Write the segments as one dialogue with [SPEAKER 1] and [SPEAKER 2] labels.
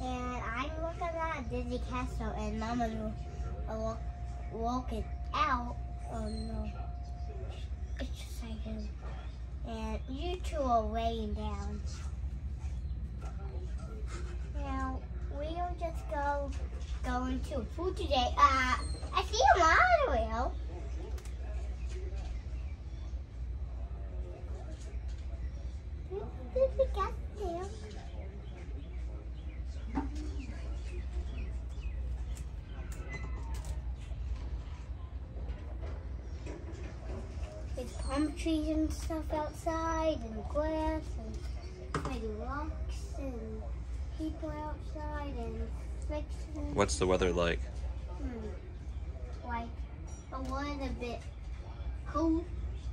[SPEAKER 1] And I'm looking at Disney Castle, and Mama's walking out. Oh no. It's just like him. And you two are laying down. Now, we'll just going to food today. I see a monorail. Did we get there? There's palm trees and stuff outside, and grass, and like rocks, and people outside, and fixing.
[SPEAKER 2] What's the weather like?
[SPEAKER 1] Like a little bit cool,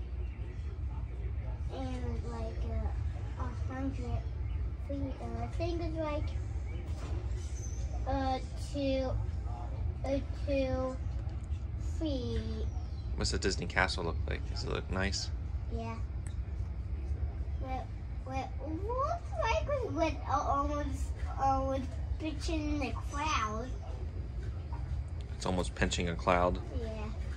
[SPEAKER 1] and like 100 feet. I think it's like 2 feet.
[SPEAKER 2] What's the Disney Castle look like? Does it look nice?
[SPEAKER 1] Yeah. What looks like with almost pitching the cloud.
[SPEAKER 2] It's almost pinching a cloud.
[SPEAKER 1] Yeah.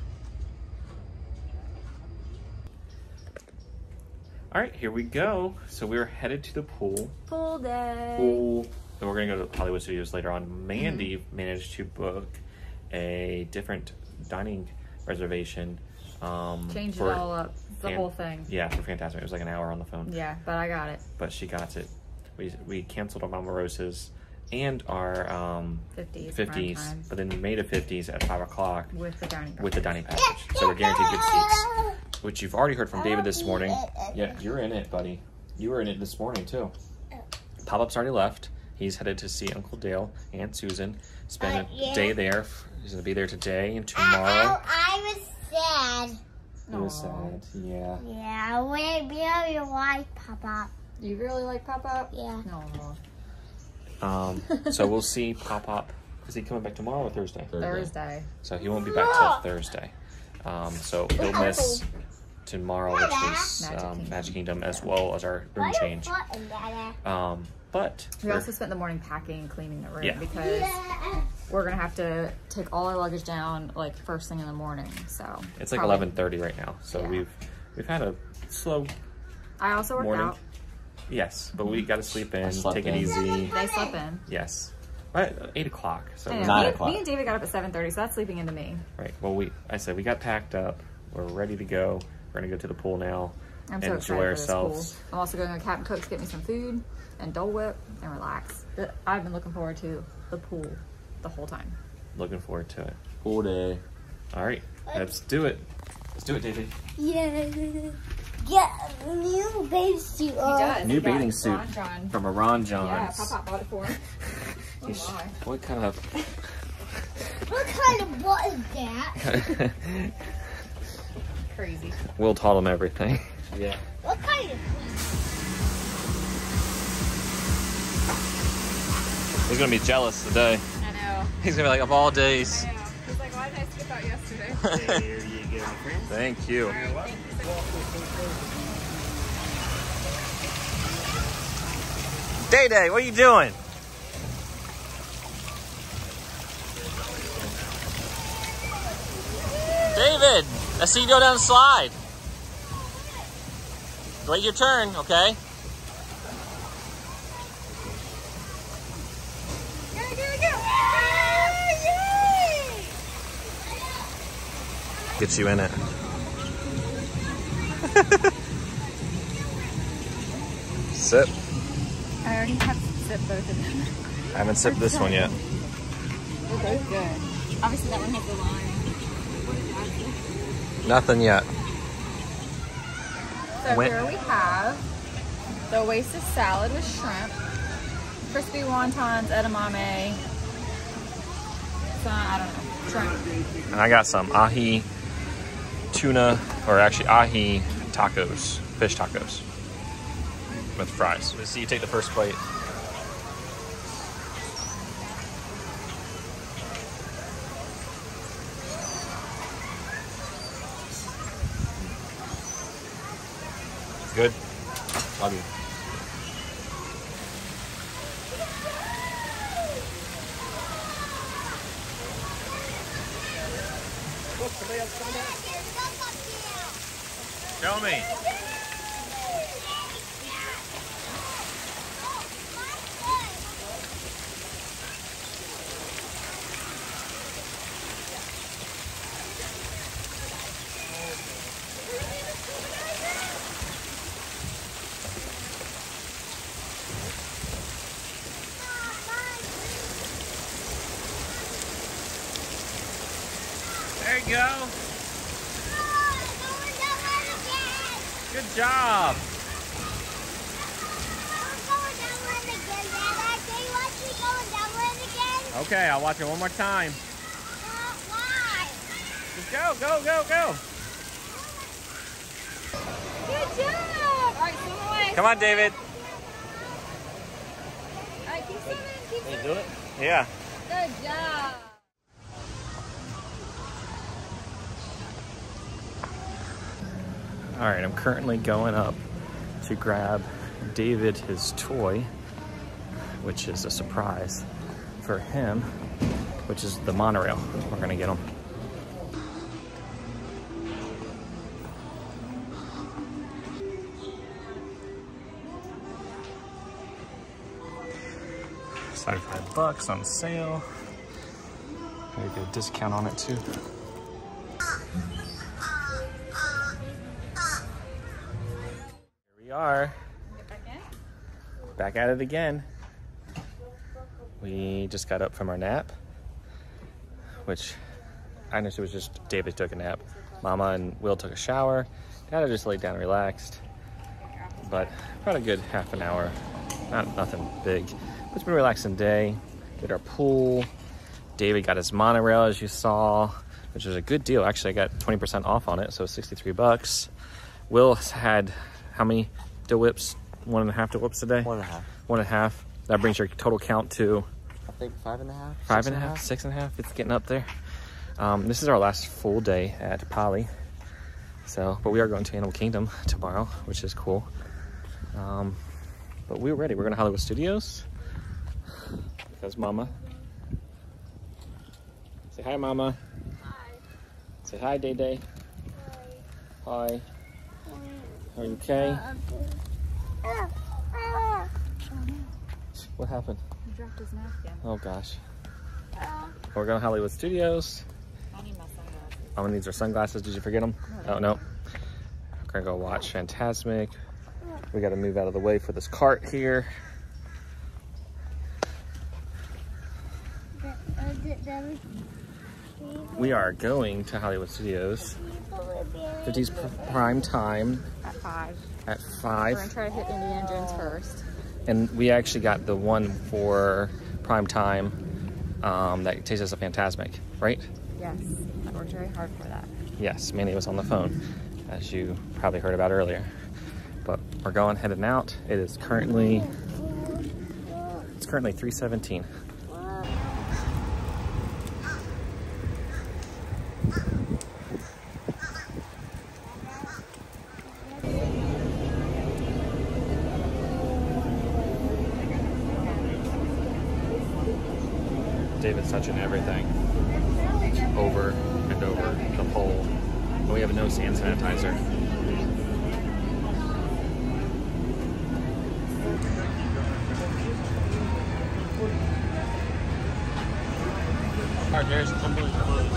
[SPEAKER 2] All right, here we go. So we're headed to the pool.
[SPEAKER 3] Pool day.
[SPEAKER 2] Pool. Then we're gonna go to Hollywood Studios later on. Mandy managed to book a different dining reservation.
[SPEAKER 3] Changed it all up. The whole thing.
[SPEAKER 2] Yeah, for Fantasmic. It was like an hour on the phone.
[SPEAKER 3] Yeah, but I got it.
[SPEAKER 2] But she got it. We canceled our Mama Rosa's and our 50s, but then we made a 50s at 5 o'clock
[SPEAKER 3] with the dining
[SPEAKER 2] package. So we're guaranteed good seats, which you've already heard from David this morning. Yeah, you're in it, buddy. You were in it this morning too. Pop-Up's already left. He's headed to see Uncle Dale and Susan. Spend a day there. He's gonna be there today and tomorrow.
[SPEAKER 1] I was sad.
[SPEAKER 2] He was sad. Yeah.
[SPEAKER 1] Yeah, we really like Pop-Up.
[SPEAKER 3] You really like Pop-Up?
[SPEAKER 1] Yeah.
[SPEAKER 3] No.
[SPEAKER 2] So we'll see Pop-Up. Is he coming back tomorrow or Thursday?
[SPEAKER 3] Thursday.
[SPEAKER 2] So he won't be back till Thursday. So he'll miss tomorrow, which is Magic Kingdom, as well as our room change. But
[SPEAKER 3] we also spent the morning packing and cleaning the room because we're gonna have to take all our luggage down like first thing in the morning. So
[SPEAKER 2] it's like 11:30 right now. So we've had a slow.
[SPEAKER 3] I also worked out.
[SPEAKER 2] Yes, but we got to sleep in, take it easy.
[SPEAKER 3] They slept in.
[SPEAKER 2] Yes, right, 8 o'clock. So
[SPEAKER 3] 9 o'clock. Me and David got up at 7:30, so that's sleeping into me.
[SPEAKER 2] Right. Well, I said we got packed up. We're ready to go. We're gonna go to the pool now.
[SPEAKER 3] I'm so excited for this pool. I'm also going to Captain Cook's to get me some food and Dole Whip and relax. I've been looking forward to the pool the whole time.
[SPEAKER 2] Looking forward to it. Pool day. All right, let's do it. Let's do it, David.
[SPEAKER 1] Yeah. Get a new bathing suit.
[SPEAKER 3] He does.
[SPEAKER 2] New bathing suit from a Ron John's.
[SPEAKER 3] Yeah, Pop-Pop bought it for him.
[SPEAKER 2] What kind of...
[SPEAKER 1] What kind of what is that?
[SPEAKER 3] Crazy.
[SPEAKER 2] Will taught him everything.
[SPEAKER 3] Yeah.
[SPEAKER 1] What kind of...
[SPEAKER 2] He's gonna be jealous today.
[SPEAKER 3] I know.
[SPEAKER 2] He's gonna be like, of all days.
[SPEAKER 3] I know. He's like, why did I skip out yesterday?
[SPEAKER 2] Here you go, my friend. Thank you. Day, what are you doing? David, I see you go down the slide. Wait your turn, okay? Get you in it. Sip.
[SPEAKER 3] I already have sipped both of them.
[SPEAKER 2] I haven't sipped this one yet.
[SPEAKER 3] They're both good. Obviously that one has the lime.
[SPEAKER 2] Nothing yet.
[SPEAKER 3] So here we have the Oasis salad with shrimp, crispy wontons, edamame, some, I don't know, shrimp.
[SPEAKER 2] And I got some ahi tuna, or actually ahi tacos, fish tacos with fries. Let's see you take the first plate. Good? Love you. somebody else coming down. Show me. There you go. Good job. Okay, I'll watch it one more time.
[SPEAKER 1] Why?
[SPEAKER 2] Just go, go, go, go.
[SPEAKER 3] Good job. All right, swim away.
[SPEAKER 2] Come on, David.
[SPEAKER 3] All right, keep swimming. Keep
[SPEAKER 2] Can you
[SPEAKER 3] swimming.
[SPEAKER 2] do it? Yeah.
[SPEAKER 3] Good job.
[SPEAKER 2] All right, I'm currently going up to grab David his toy, which is a surprise for him, which is the monorail. We're gonna get him. $75 on sale. Maybe get a discount on it too. Here we are.
[SPEAKER 3] Get back in.
[SPEAKER 2] Back at it again. We just got up from our nap, which I initially was just David took a nap. Mama and Will took a shower. Dad just laid down and relaxed. But about a good half an hour. Nothing big. But it's been a relaxing day. Did our pool. David got his monorail, as you saw, which was a good deal. Actually, I got 20% off on it, so $63. Will had how many Dole Whips? 1.5 Dole Whips a day?
[SPEAKER 4] 1.5.
[SPEAKER 2] 1.5. That brings your total count to
[SPEAKER 4] I think 5.5.
[SPEAKER 2] 5.5, 6.5. It's getting up there. This is our last full day at Poly. So, but we are going to Animal Kingdom tomorrow, which is cool. But we're ready. We're going to Hollywood Studios because Mama. Say hi, Mama.
[SPEAKER 1] Hi.
[SPEAKER 2] Say hi, Day Day. Hi. Are you okay? What happened?
[SPEAKER 3] He dropped his napkin.
[SPEAKER 2] Oh gosh. We're going to Hollywood Studios.
[SPEAKER 3] I need my sunglasses.
[SPEAKER 2] Mama needs her sunglasses. Did you forget them? Oh no. We're gonna go watch Fantasmic. We got to move out of the way for this cart here. We are going to Hollywood Studios. 50's prime time
[SPEAKER 3] At 5.
[SPEAKER 2] at
[SPEAKER 3] We're
[SPEAKER 2] 5.
[SPEAKER 3] gonna try to hit Indiana Jones first.
[SPEAKER 2] And we actually got the one for prime time that takes us to Fantasmic, right?
[SPEAKER 3] Yes, I worked very hard for that.
[SPEAKER 2] Yes, Manny was on the phone, as you probably heard about earlier. But we're going, heading out. It is currently 3:17. David's touching everything over and over the pole. And we have no hand sanitizer. Alright, there's completely closed.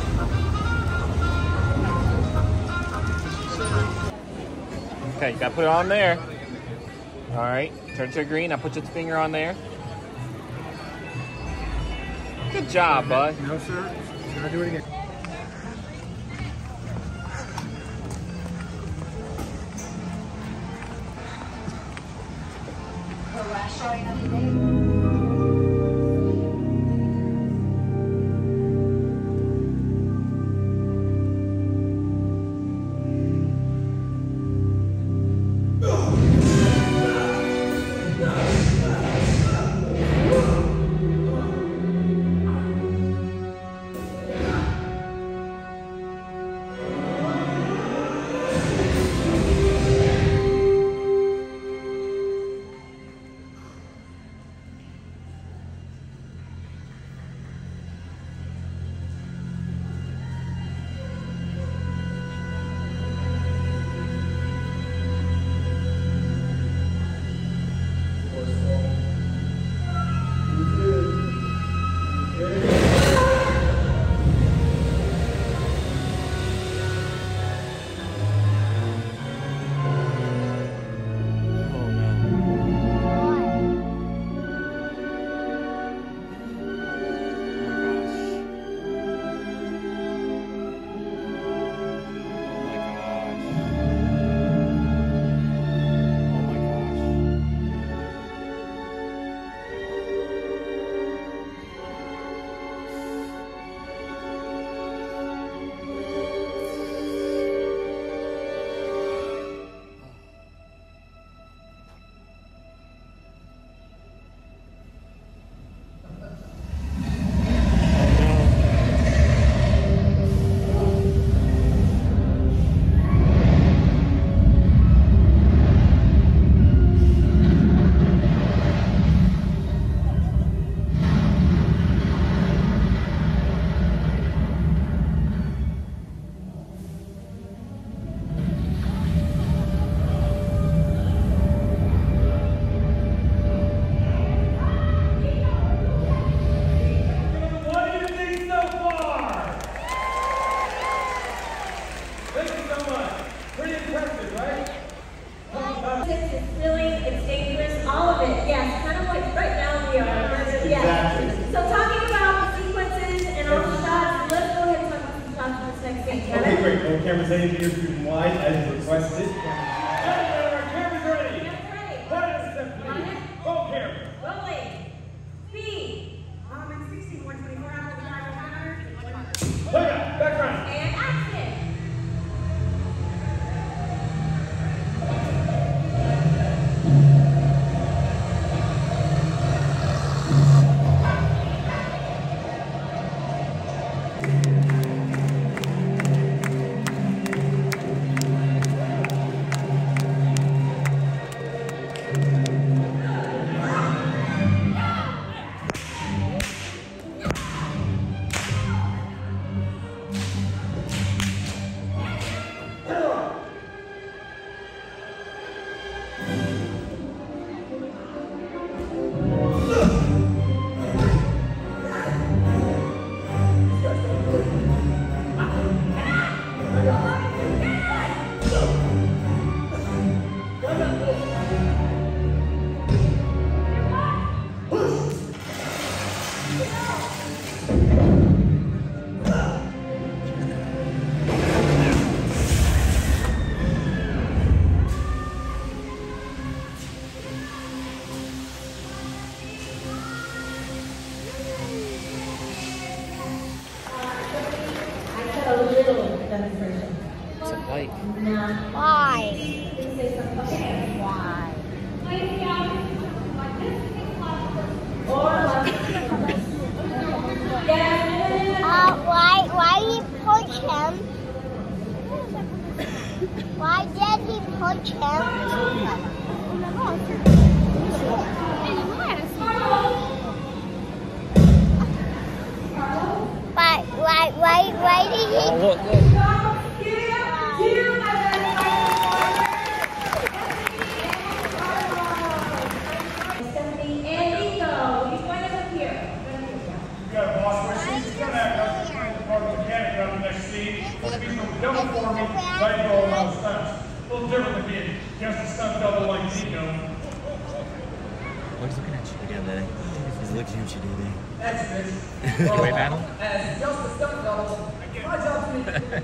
[SPEAKER 2] Okay, you gotta put it on there. Alright, turn to green. Now put your finger on there. Good job, bud.
[SPEAKER 4] No, sir. Should I do it again?
[SPEAKER 5] cameras 8 meters wide as requested. Cameras ready. Quiet step, please. Roll camera.
[SPEAKER 6] Rolling. Speed. 60, 124 out of the counter.
[SPEAKER 5] Play up. Background.
[SPEAKER 6] And action.
[SPEAKER 2] It's a bike.
[SPEAKER 1] Why?
[SPEAKER 3] Why?
[SPEAKER 1] Why he punch him? Why did he punch him? Why did he?
[SPEAKER 2] Oh, look.
[SPEAKER 5] Got a boss question. He's going to act up part of the mechanic around the next scene. Double for me, right for all those stunts. A little different than being just a stunt double like Nico.
[SPEAKER 4] He's looking at you again, Daddy. He's looking at you, Daddy.
[SPEAKER 5] That's it.
[SPEAKER 2] Giveaway battle?
[SPEAKER 5] As just a stunt double, my job to make it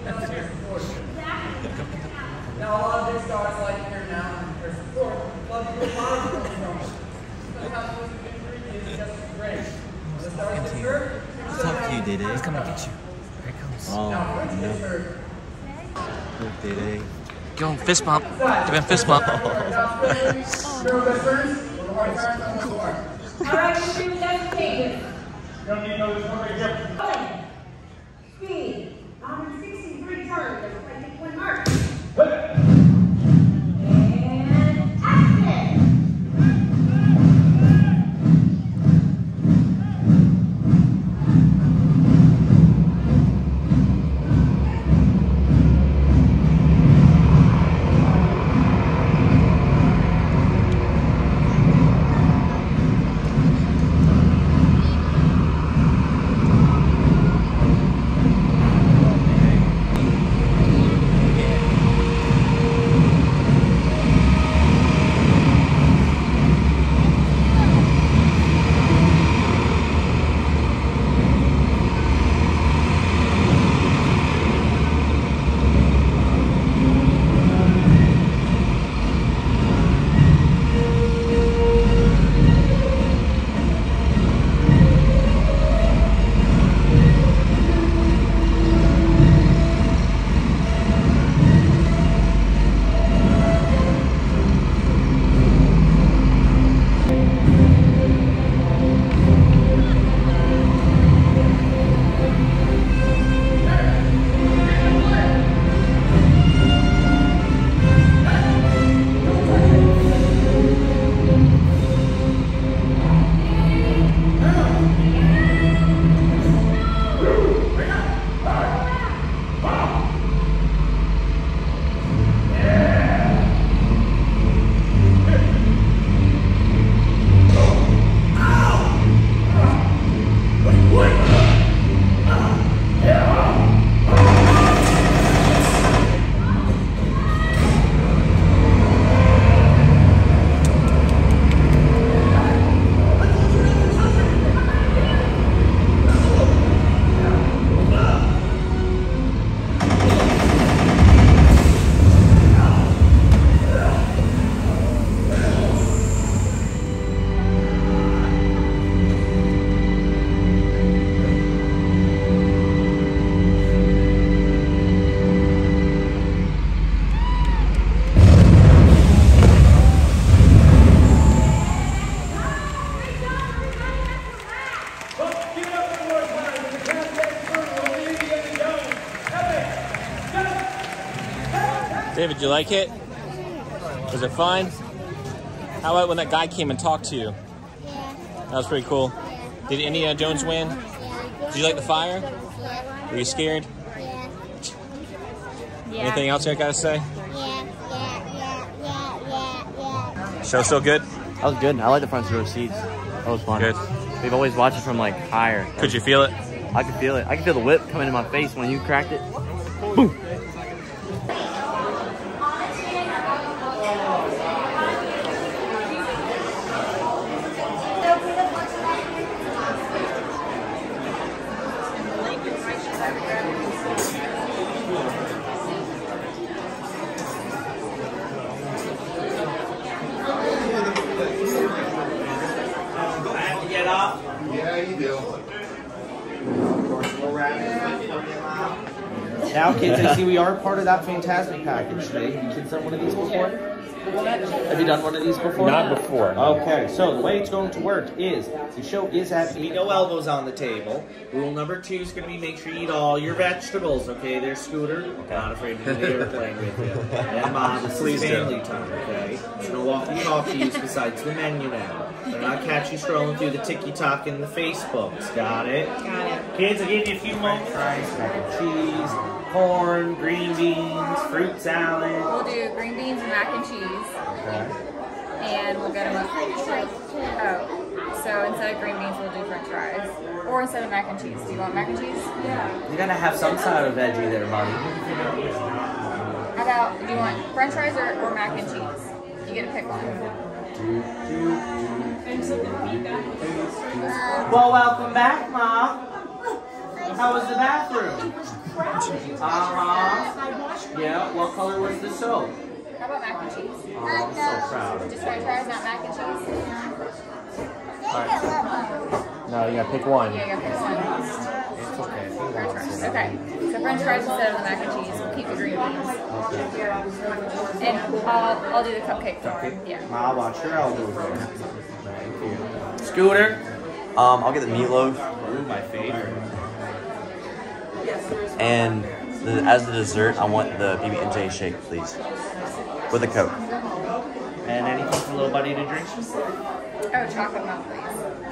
[SPEAKER 5] now, a lot of big stars like here now and their support love to do a lot of films. Sometimes what's been is just great. The stars get hurt.
[SPEAKER 4] It's up to you, Daddy.
[SPEAKER 2] He's coming to get you. Here he comes.
[SPEAKER 4] Oh, no. Look, Daddy.
[SPEAKER 2] Give him fist bump. Give him fist bump.
[SPEAKER 6] All right, let's do that changes.
[SPEAKER 5] Don't need no this one right here.
[SPEAKER 6] Speed. 163 turns. Let's take one mark.
[SPEAKER 5] Put it.
[SPEAKER 6] And action.
[SPEAKER 2] David, did you like it? Was it fun? How about when that guy came and talked to you?
[SPEAKER 1] Yeah.
[SPEAKER 2] That was pretty cool. Did Indiana Jones win?
[SPEAKER 1] Yeah.
[SPEAKER 2] Did you like the fire?
[SPEAKER 1] Yeah.
[SPEAKER 2] Were you scared?
[SPEAKER 1] Yeah.
[SPEAKER 2] Anything else you gotta say?
[SPEAKER 1] Yeah.
[SPEAKER 2] Show still good?
[SPEAKER 4] That was good. I like the front row seats. That was fun.
[SPEAKER 2] Good.
[SPEAKER 4] We've always watched it from like higher.
[SPEAKER 2] Could you feel it?
[SPEAKER 4] I could feel it. I could feel the whip coming in my face when you cracked it. Boom.
[SPEAKER 7] Now, kids, I see we are part of that Fantasmic package today. Have you kids done one of these before? Have you done one of these before?
[SPEAKER 2] Not before.
[SPEAKER 7] Okay, so the way it's going to work is the show is at to be no elbows on the table. Rule number 2 is going to be make sure you eat all your vegetables. Okay, there's Scooter. Not afraid to do the airplane with you. And Mom, this is family time. Okay, so no walkie-talkies besides the menu now. They're not catch you scrolling through the TikTok and the Facebooks. Got it? Got it. Kids, I'll give you a few moments. French fries, mac and cheese, corn, green beans, fruit salad.
[SPEAKER 3] We'll do green beans and mac and cheese.
[SPEAKER 7] Okay.
[SPEAKER 3] And we'll get them up. Oh, so instead of green beans, we'll do french fries. Or instead of mac and cheese. Do you want mac and cheese? Yeah.
[SPEAKER 7] You gotta have some side of veggie there, Mommy.
[SPEAKER 3] How about, do you want french fries or mac and cheese? You get to pick one.
[SPEAKER 7] Well, welcome back, Mom. How was the bathroom? Yeah, what color was the soap?
[SPEAKER 3] How about mac and cheese?
[SPEAKER 7] Oh, I'm so proud of you.
[SPEAKER 3] Just french fries, not mac and cheese?
[SPEAKER 2] No, you gotta pick one.
[SPEAKER 3] Yeah, you gotta pick one.
[SPEAKER 7] It's okay.
[SPEAKER 3] French fries. Okay. So french fries instead of the mac and cheese. We'll keep the green beans. And I'll do the cupcake for him. Yeah.
[SPEAKER 7] I'll watch your elbows there. Thank you. Scooter?
[SPEAKER 4] I'll get the meatloaf.
[SPEAKER 7] Ooh, my favorite.
[SPEAKER 4] And as the dessert, I want the PB&J shake, please. With a Coke.
[SPEAKER 7] And anything for little buddy to drink?
[SPEAKER 3] Oh, chocolate milk, please.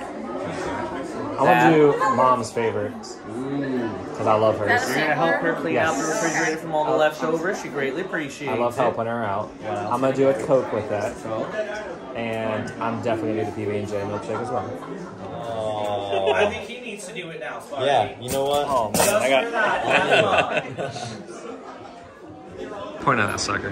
[SPEAKER 2] I want to do Mom's favorites. Because I love her.
[SPEAKER 7] You're going to help her clean out the
[SPEAKER 2] Yes.
[SPEAKER 7] refrigerator from all the leftovers. She greatly appreciates
[SPEAKER 2] I love
[SPEAKER 7] it.
[SPEAKER 2] helping her out.
[SPEAKER 7] What else?
[SPEAKER 2] I'm going to do a Coke with that.
[SPEAKER 7] So?
[SPEAKER 2] And I'm definitely going to do the PB&J milkshake as well.
[SPEAKER 7] Oh, I think he needs to do it now, Sparky.
[SPEAKER 4] Yeah, you know what?
[SPEAKER 2] Oh, man.
[SPEAKER 7] Just
[SPEAKER 2] I got
[SPEAKER 7] for that.
[SPEAKER 2] Point at that sucker.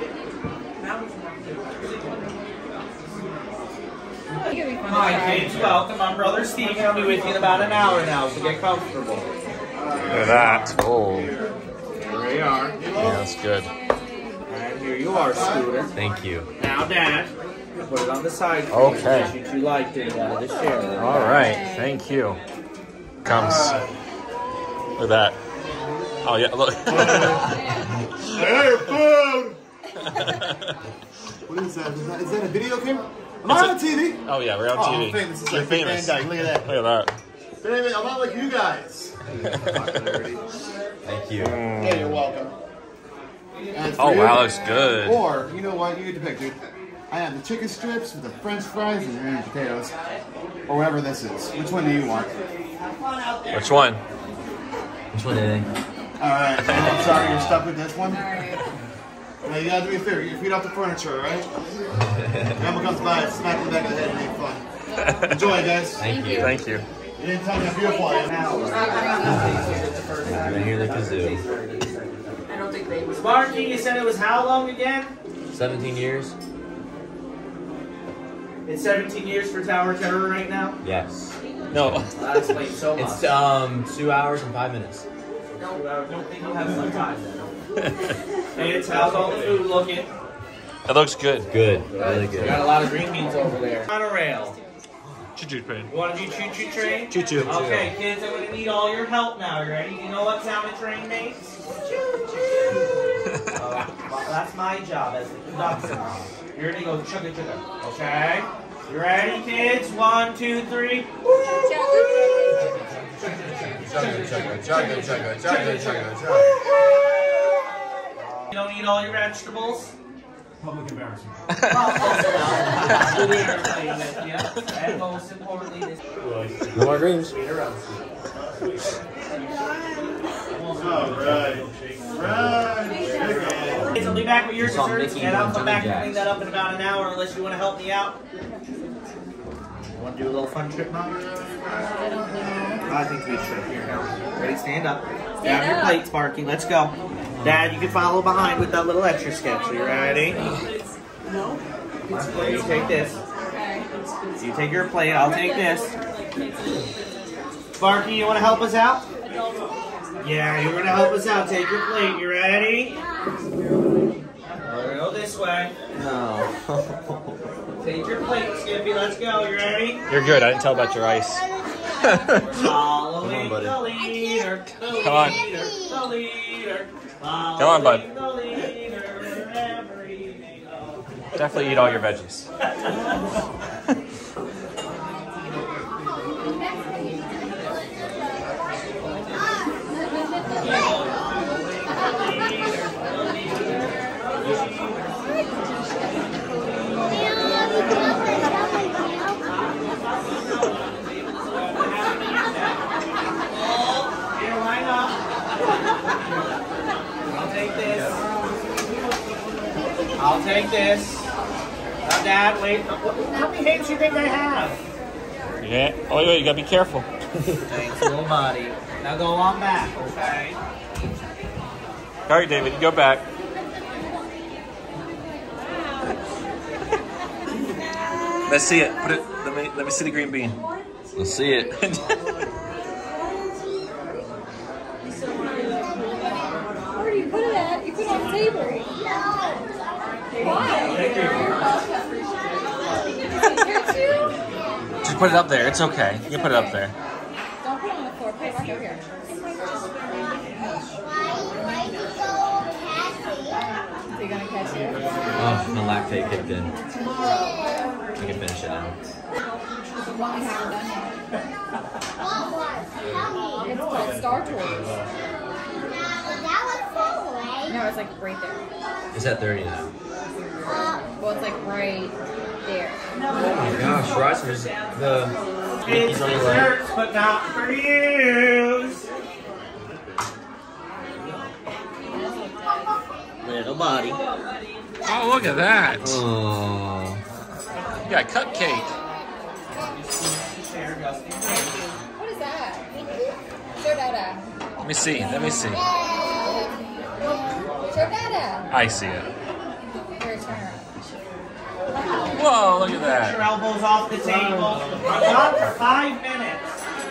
[SPEAKER 7] Hi, kids. Welcome. I'm Brother Steve. I'll be with you in about an hour now, so get comfortable.
[SPEAKER 2] Look at that. Oh.
[SPEAKER 7] Here we are.
[SPEAKER 2] Yeah, that's good.
[SPEAKER 7] And here you are, Scooter.
[SPEAKER 4] Thank you.
[SPEAKER 7] Now, Dad, put it on the side.
[SPEAKER 2] Okay.
[SPEAKER 7] Since you liked it and wanted to share it.
[SPEAKER 2] All right. Thank you. Comes. Look at that. Oh, yeah. Look.
[SPEAKER 8] Hey, food! What is that? Is that a video camera? Am I on TV?
[SPEAKER 2] Oh, yeah. We're on TV.
[SPEAKER 8] I'm famous. It's
[SPEAKER 2] You're
[SPEAKER 8] like Big
[SPEAKER 2] famous.
[SPEAKER 8] Van Dyke. Look at that.
[SPEAKER 2] Look at that.
[SPEAKER 8] Famous. I'm not like you guys.
[SPEAKER 4] Thank you.
[SPEAKER 8] Hey, you're welcome. And
[SPEAKER 2] Oh,
[SPEAKER 8] for
[SPEAKER 2] wow.
[SPEAKER 8] you-
[SPEAKER 2] Looks good.
[SPEAKER 8] Or, you know what? You get to pick, dude. I have the chicken strips with the french fries and the potatoes. Or whatever this is. Which one do you want?
[SPEAKER 2] Which one?
[SPEAKER 4] Which one today?
[SPEAKER 8] Alright. I'm sorry you're stuck with this one. Now, you gotta do me a favor. Get your feet off the furniture, alright? Grandma comes by, smack in the back of the head and make fun. Enjoy, guys.
[SPEAKER 4] Thank you.
[SPEAKER 2] Thank you.
[SPEAKER 8] You didn't tell me how beautiful I am.
[SPEAKER 4] I hear the kazoo.
[SPEAKER 7] Sparky, you said it was how long again?
[SPEAKER 4] 17 years?
[SPEAKER 7] It's 17 years for Tower Terror right now?
[SPEAKER 4] Yes.
[SPEAKER 2] No.
[SPEAKER 7] That explains so much.
[SPEAKER 4] It's 2 hours and 5 minutes.
[SPEAKER 7] I don't think you have some time then. Hey, it's how's all the food looking?
[SPEAKER 2] It looks good.
[SPEAKER 4] Good. Really
[SPEAKER 7] We
[SPEAKER 4] good.
[SPEAKER 7] got a lot of green beans over there. Monorail.
[SPEAKER 2] Choo-choo train.
[SPEAKER 7] You want to do choo-choo train?
[SPEAKER 2] Choo-choo.
[SPEAKER 7] Okay, kids, I'm going to need all your help now. You ready? You know what sound a train makes? Choo-choo. Well, that's my job as the conductor. You're going to go chugga-chugga. Okay? You ready, kids? 1, 2, 3. You don't eat all your vegetables?
[SPEAKER 5] Public embarrassment.
[SPEAKER 7] And most importantly, this
[SPEAKER 4] No more dreams.
[SPEAKER 7] Kids, I'll be back with your desserts, and I'll come back and clean that up in about an hour unless you want to help me out. Want to do a little fun trip, Mom? I think we should. Here now. Ready? Stand up. Grab your plate, Sparky. Let's go. Dad, you can follow behind with that little extra sketch. Are you ready? No. You take this. You take your plate. I'll take this. Sparky, you want to help us out? Yeah, you're going to help us out. Take your plate. You ready? Go this way.
[SPEAKER 4] No.
[SPEAKER 7] Take your plate, Skippy. Let's go. You ready?
[SPEAKER 2] You're good. I didn't tell about your ice.
[SPEAKER 7] Following
[SPEAKER 4] buddy.
[SPEAKER 7] the leader.
[SPEAKER 2] Come on.
[SPEAKER 7] The leader.
[SPEAKER 2] Come on, bud.
[SPEAKER 7] The leader wherever he may go.
[SPEAKER 2] Definitely eat all your veggies.
[SPEAKER 7] Here, line up. I'll take this. I'll take this. Now, Dad, wait. How many hands do you think I have?
[SPEAKER 2] Yeah. Oh, wait, you gotta be careful.
[SPEAKER 7] Thanks, little buddy. Now go on back, okay?
[SPEAKER 2] All right, David, you go back. Let's see it. Put it. Let me see the green bean.
[SPEAKER 4] Let's see it.
[SPEAKER 3] Where do you put it at? You put it on the table. Why?
[SPEAKER 2] Just put it up there. It's okay. You can put it up there.
[SPEAKER 3] Don't put it on the floor. Put it right over here. Is he gonna catch you?
[SPEAKER 4] Oh, the lactate kicked in. I can finish it now.
[SPEAKER 3] One we haven't done yet. It's called Star Tours. No, it's like right there.
[SPEAKER 4] It's at 30 now.
[SPEAKER 3] Well, it's like right there.
[SPEAKER 4] Oh my gosh, Rossman's the
[SPEAKER 7] It's
[SPEAKER 4] on the right.
[SPEAKER 7] desserts, but not for you. Little buddy.
[SPEAKER 2] Oh, look at that.
[SPEAKER 4] Oh.
[SPEAKER 2] You got a cupcake.
[SPEAKER 3] What is that? Show Dada.
[SPEAKER 2] Let me see. Let me see.
[SPEAKER 3] Show Dada.
[SPEAKER 2] I see it.
[SPEAKER 3] Here, turn around.
[SPEAKER 2] Whoa, look at
[SPEAKER 7] Your
[SPEAKER 2] that.
[SPEAKER 7] elbows off the table. I'm on for 5 minutes.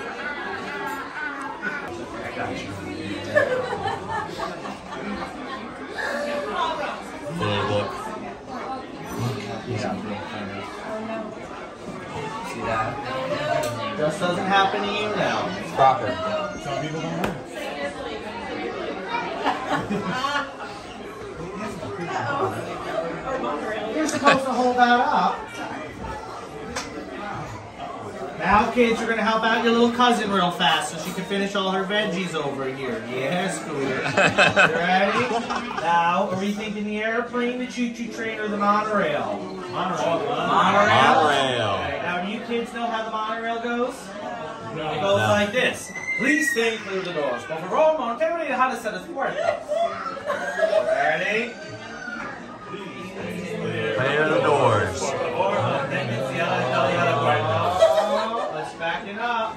[SPEAKER 4] Really look.
[SPEAKER 7] See that? Just doesn't happen to you now.
[SPEAKER 4] It's proper.
[SPEAKER 5] Some people don't know.
[SPEAKER 7] You're supposed to hold that up. Now, kids, you're going to help out your little cousin real fast so she can finish all her veggies over here. Yes, Scooter. You ready? Now, are we thinking the airplane, the choo-choo train, or the monorail? Monorail.
[SPEAKER 4] Monorail.
[SPEAKER 7] Okay, now, do you kids know how the monorail goes?
[SPEAKER 5] No.
[SPEAKER 7] It goes like this. Please stay clear of the doors. Por favor, manténganse alejados de las puertas. Ready?
[SPEAKER 4] Clear the doors.
[SPEAKER 7] Let's back it up.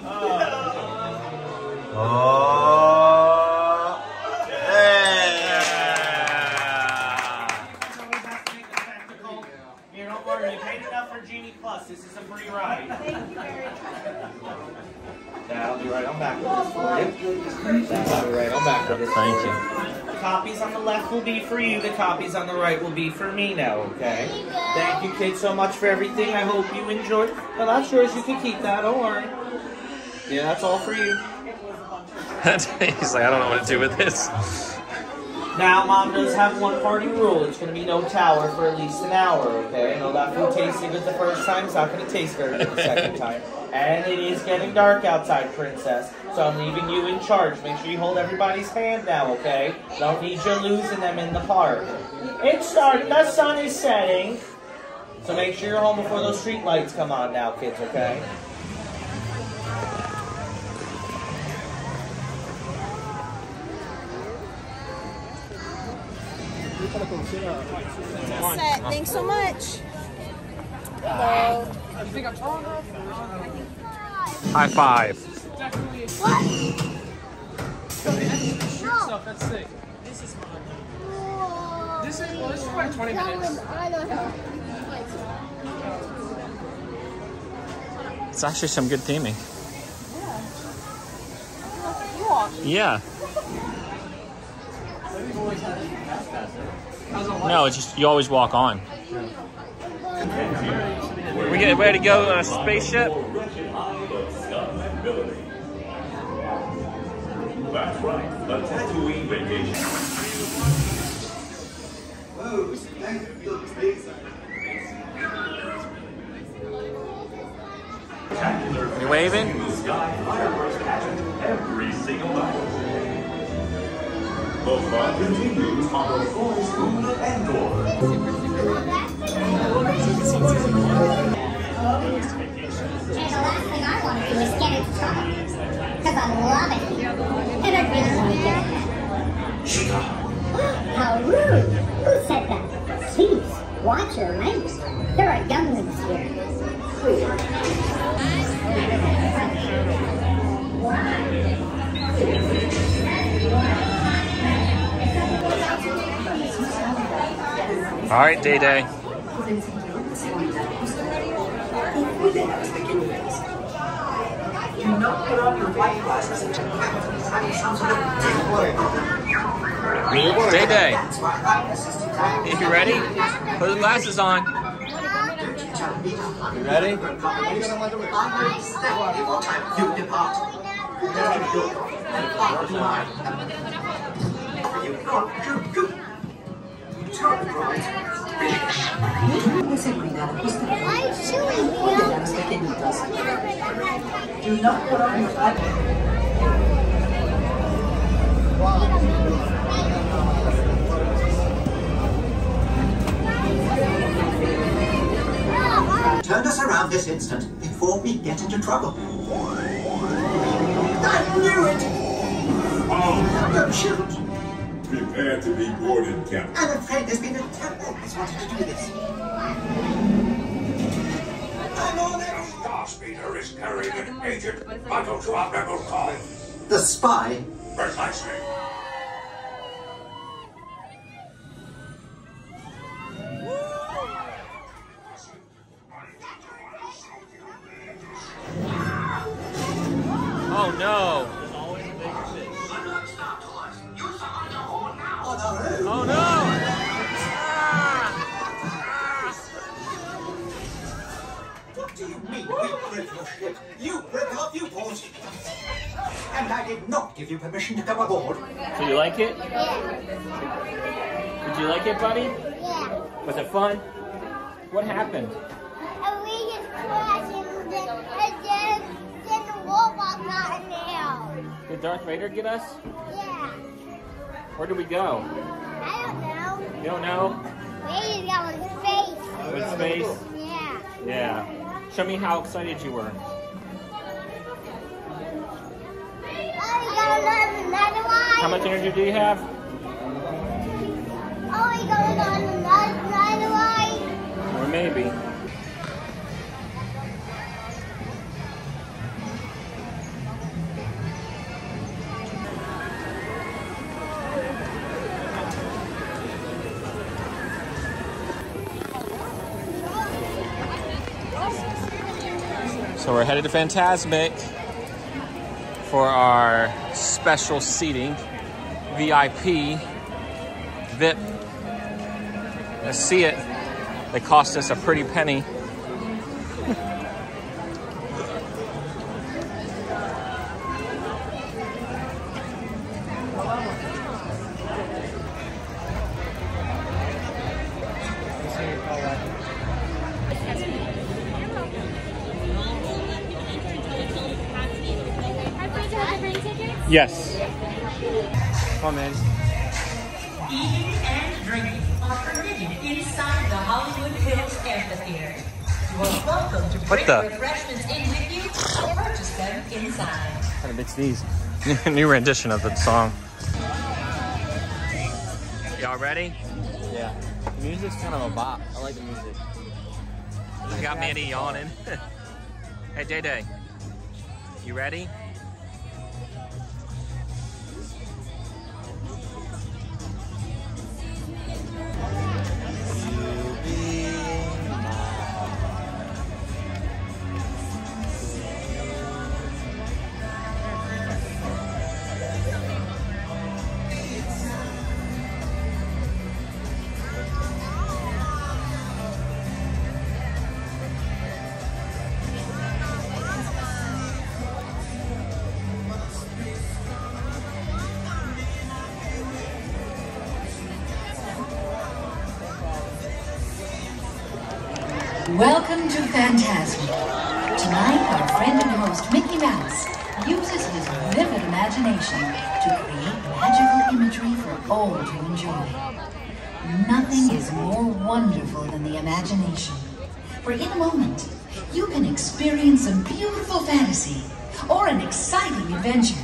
[SPEAKER 4] Oh. Hey.
[SPEAKER 7] Here, don't worry. You paid enough for Genie Plus. This is a free ride.
[SPEAKER 1] Thank you very much.
[SPEAKER 7] I'll be right on back with this for you. I'll be right on back with this.
[SPEAKER 4] Thank you.
[SPEAKER 7] The copies on the left will be for you. The copies on the right will be for me now, okay? Thank you, kids, so much for everything. I hope you enjoyed. Well, that's yours. You can keep that. Don't worry. Yeah, that's all for you.
[SPEAKER 2] He's like, I don't know what to do with this.
[SPEAKER 7] Now, Mom does have one parting rule. It's going to be no tower for at least an hour, okay? I know that food tasted good the first time. It's not going to taste very good the second time. And it is getting dark outside, Princess. So I'm leaving you in charge. Make sure you hold everybody's hand now, okay? Don't need you losing them in the park. It's starting. The sun is setting. So make sure you're home before those street lights come on now, kids, okay?
[SPEAKER 9] Set. Thanks so much. Hello.
[SPEAKER 2] High five.
[SPEAKER 1] What?
[SPEAKER 5] That's sick.
[SPEAKER 1] This is
[SPEAKER 5] like 20 minutes.
[SPEAKER 2] It's actually some good theming. Yeah. No, it's just you always walk on. We get ready to go on a spaceship.
[SPEAKER 10] That's right, a Tatooine vacation.
[SPEAKER 2] You waving?
[SPEAKER 10] Fireworks pageant every single night. The fun continues on the Forest Moon of Endor.
[SPEAKER 1] And the last thing I want to do is get into trouble. Because I love it here. And I really want to get it. How rude. Who said that? Please, watch your language. There are younglings here.
[SPEAKER 2] All right, Day Day.
[SPEAKER 6] Do not put on your white glasses until having some sort of
[SPEAKER 2] Day Day. You ready? Put the glasses on. You ready?
[SPEAKER 6] You depart. Do not put on your white
[SPEAKER 11] Turn us around this instant before we get into trouble. I knew it!
[SPEAKER 10] Oh,
[SPEAKER 11] Don't shoot!
[SPEAKER 10] prepare to be boarded, Captain.
[SPEAKER 11] I'm afraid there's been a temple that's wanted to do this. I'm on it!
[SPEAKER 10] Starspeeder is carrying an agent vital to our rebel cause.
[SPEAKER 11] The spy?
[SPEAKER 10] Precisely.
[SPEAKER 2] Oh no! Oh no!
[SPEAKER 11] What do you mean we broke your ship? You broke our viewport! And I did not give you permission to come aboard.
[SPEAKER 2] So you like it?
[SPEAKER 1] Yeah.
[SPEAKER 2] Did you like it, buddy?
[SPEAKER 1] Yeah.
[SPEAKER 2] Was it fun? What happened?
[SPEAKER 1] And we just crashed and then the robot got in there.
[SPEAKER 2] Did Darth Vader get us?
[SPEAKER 1] Yeah.
[SPEAKER 2] Where did we go?
[SPEAKER 1] I don't know.
[SPEAKER 2] You don't know?
[SPEAKER 1] Maybe we got in space.
[SPEAKER 2] With space?
[SPEAKER 1] Yeah.
[SPEAKER 2] Yeah. Show me how excited you were.
[SPEAKER 1] Oh, we got another one.
[SPEAKER 2] How much energy do you have?
[SPEAKER 1] Oh, we got another one.
[SPEAKER 2] Or maybe. So we're headed to Fantasmic for our special seating, VIP, VIP. Let's see it. They cost us a pretty penny.
[SPEAKER 12] I bring tickets?
[SPEAKER 2] Yes. Come on, man.
[SPEAKER 13] Eating and drinking are permitted inside the Hollywood Hills Amphitheater. You are welcome to bring refreshments in with you or purchase them inside.
[SPEAKER 2] Kind of big sneeze. New rendition of the song. Y'all ready?
[SPEAKER 7] Yeah. The music's kind of a bop. I like the music.
[SPEAKER 2] You got Manny yawning. Hey, Day Day. You ready?
[SPEAKER 14] Welcome to Fantasmic. Tonight, our friend and host, Mickey Mouse, uses his vivid imagination to create magical imagery for all to enjoy. Nothing is more wonderful than the imagination. For in a moment, you can experience a beautiful fantasy or an exciting adventure.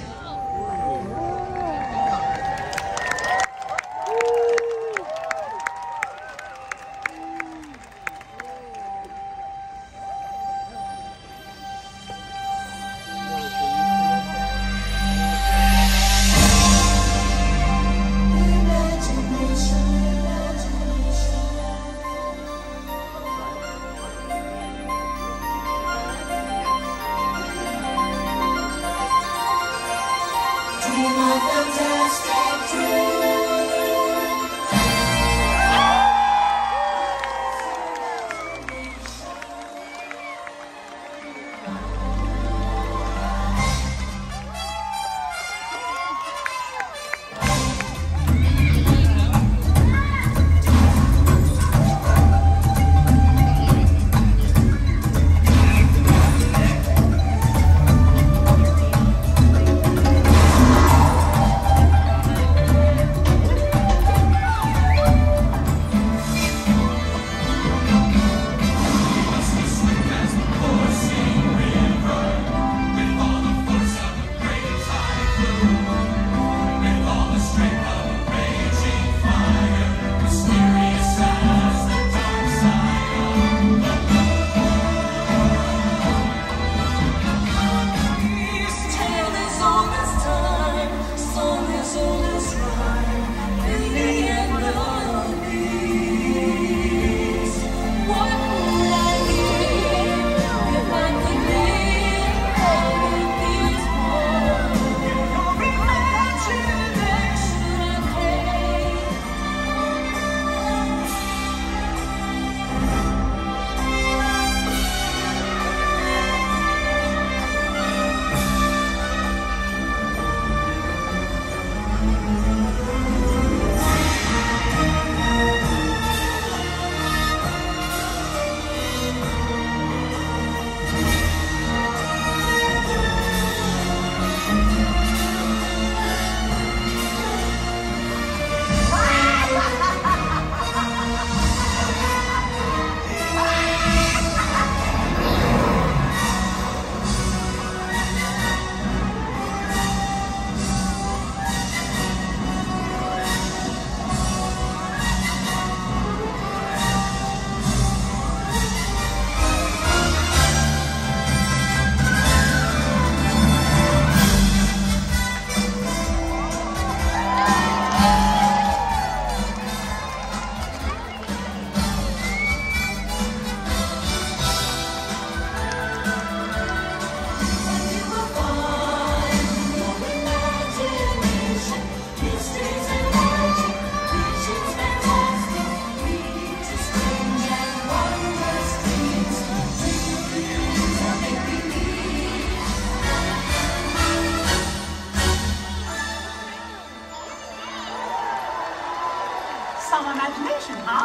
[SPEAKER 6] Some imagination, huh?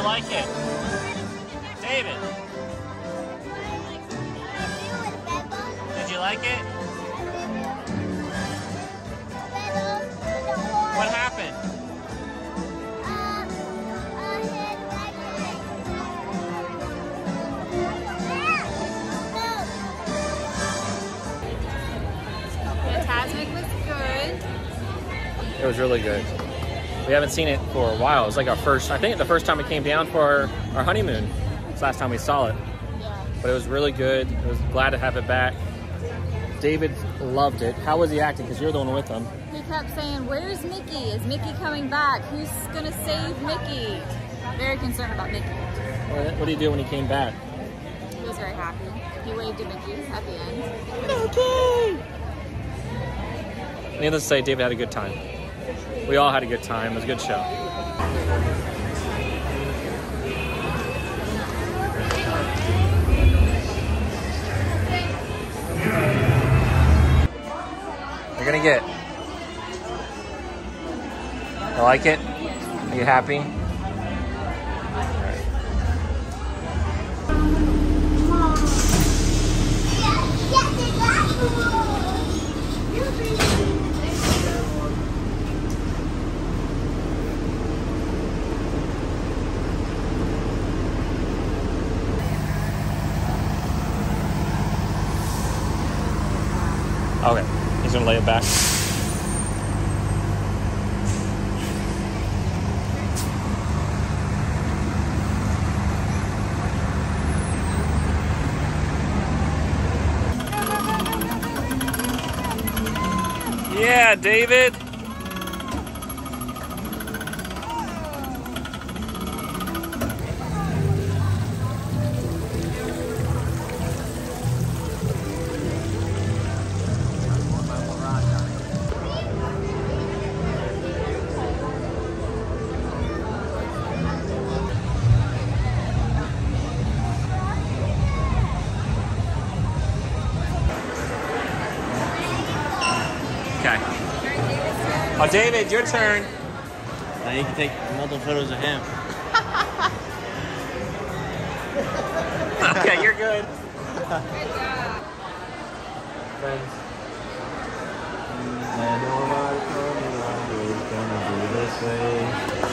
[SPEAKER 2] like it? David. Did you like it? What happened?
[SPEAKER 3] Fantasmic was good.
[SPEAKER 2] It was really good. We haven't seen it for a while. It was like our first, I think the first time we came down for our honeymoon. It's the last time we saw it.
[SPEAKER 3] Yeah.
[SPEAKER 2] But it was really good. I was glad to have it back. David loved it. How was he acting? Because you're the one with him.
[SPEAKER 3] He kept saying, "Where's Mickey? Is Mickey coming back? Who's gonna save Mickey?" Very concerned about Mickey.
[SPEAKER 2] What did he do when he came back?
[SPEAKER 3] He was very happy. He waved to Mickey at the end.
[SPEAKER 2] Mickey! Needless to say, David had a good time. We all had a good time. It was a good show. You're gonna get. You like it? Are you happy? Okay, he's gonna lay it back. Yeah, David. Okay. Oh, David, your turn.
[SPEAKER 7] Now you can take multiple photos of him.
[SPEAKER 2] Okay, you're good.
[SPEAKER 7] Friends. I know my coming is gonna be this way.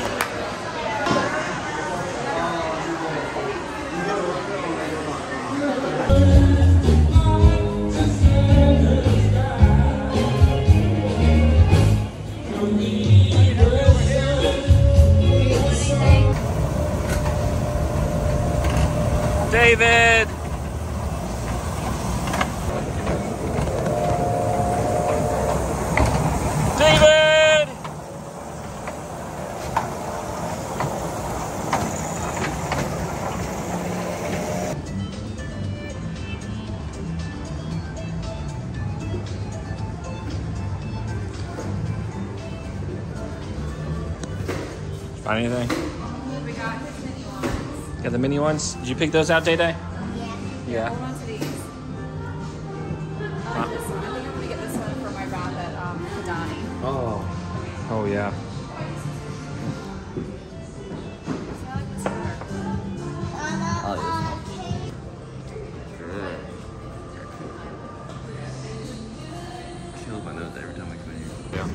[SPEAKER 2] David! David! Find anything?
[SPEAKER 3] We got his mini ones.
[SPEAKER 2] Got the mini ones? Did you pick those out, Day Day? Yeah.
[SPEAKER 3] Hold on to these. I like this one. I think I'm gonna get this one for my bath at Kadani.
[SPEAKER 2] Oh. Oh, yeah.
[SPEAKER 4] Kills my nose every time I come here.
[SPEAKER 2] Yeah.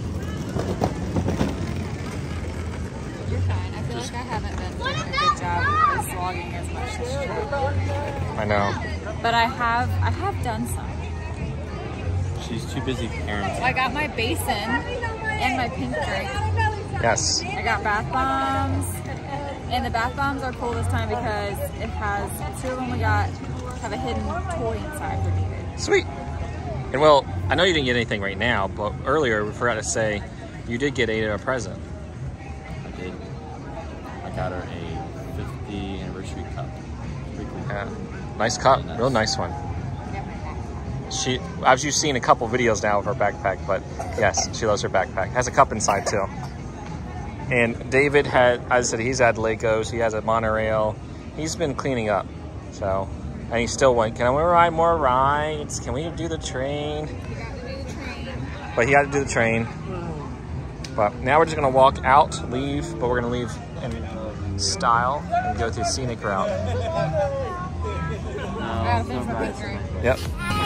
[SPEAKER 3] You're fine. I feel like I haven't been doing a good job with vlogging as much this trip.
[SPEAKER 2] I know.
[SPEAKER 3] But I have done some.
[SPEAKER 7] She's too busy parenting.
[SPEAKER 3] I got my basin and my pink drink.
[SPEAKER 2] Yes.
[SPEAKER 3] I got bath bombs. And the bath bombs are cool this time because it has, two of them have a hidden toy inside for David.
[SPEAKER 2] Sweet. And well, I know you didn't get anything right now, but earlier we forgot to say you did get Ada a present.
[SPEAKER 7] I did. I got her a 50th anniversary cup. Pretty cool.
[SPEAKER 2] Yeah. Nice cup. Real nice one. She, as you've seen a couple videos now of her backpack, but yes, she loves her backpack. Has a cup inside too. And David had, as I said, he's had Legos, he has a monorail. He's been cleaning up, so. And he still went, can we ride more rides? Can we do the train?
[SPEAKER 3] We got to do the train.
[SPEAKER 2] But he had to do the train. But now we're just gonna walk out, leave, but we're gonna leave in style and go through scenic route.
[SPEAKER 3] I gotta finish my picture.
[SPEAKER 2] Yep.